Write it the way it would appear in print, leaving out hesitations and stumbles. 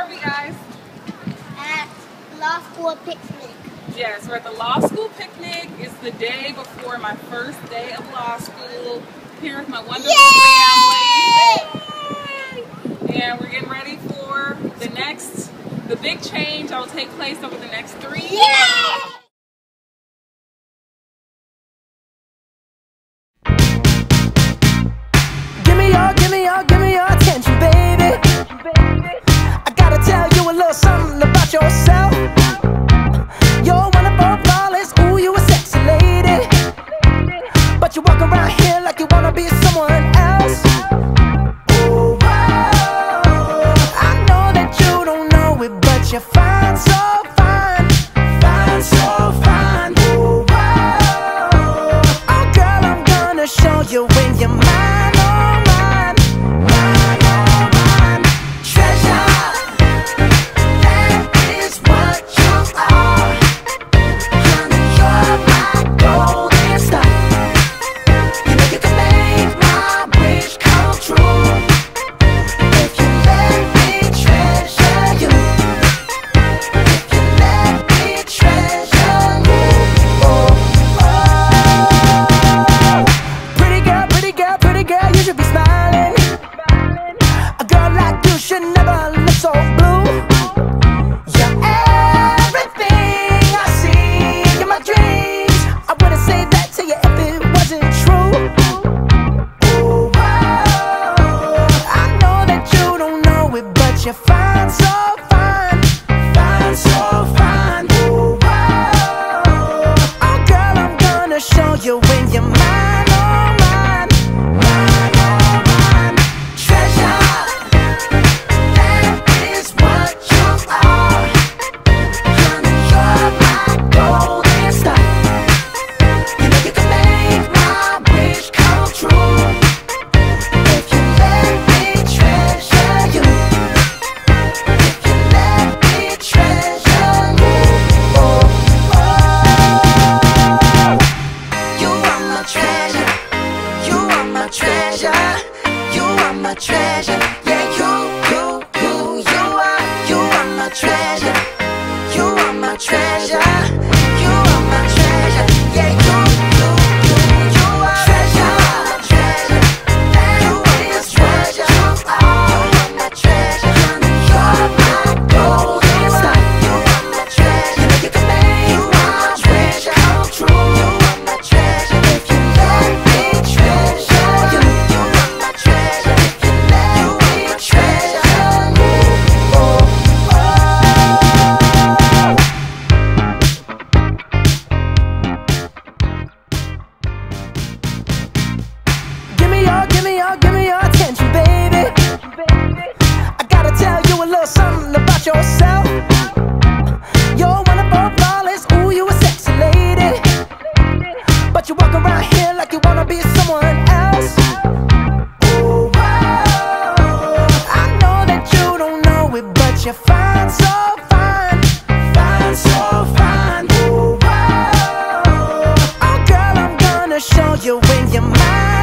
are we, guys? At law school picnic. Yes, we're at the law school picnic. It's the day before my first day of law school. Here with my wonderful family. Yay! And we're getting ready for the big change that will take place over the next 3 years. Yeah! Give me your attention, baby. I gotta tell you a little something about yourself. You're wonderful, flawless, ooh, you a sexy lady. But you walk around here like you wanna be someone else. Ooh, whoa. I know that you don't know it, but you're fine, so fine. Fine, so fine. Ooh, whoa. Oh, girl, I'm gonna show you when you're mine. You're fine, so fine. Fine, so fine. Ooh, whoa. Oh, girl, I'm gonna show you when you're mine, oh, mine. Mine, oh, mine. Treasure, that is what you are. Honey, you're my golden star. You know you can make my wish come true. If you let me treasure you. Treasure, yeah, you are my treasure. You are my treasure. You are my treasure. Yeah, you are treasure, treasure. You are my treasure. You are my treasure. You're my golden star. You are my treasure. You know you can make my treasure come true. You are my treasure. If you let me treasure you, you are my treasure. Give me your attention, baby. I gotta tell you a little something about yourself. You're wonderful, flawless, ooh, you a sexy lady. But you walk around here like you wanna be someone else. Ooh, whoa. I know that you don't know it, but you're fine, so fine. Fine, so fine. Ooh, whoa. Oh, girl, I'm gonna show you when you're mine.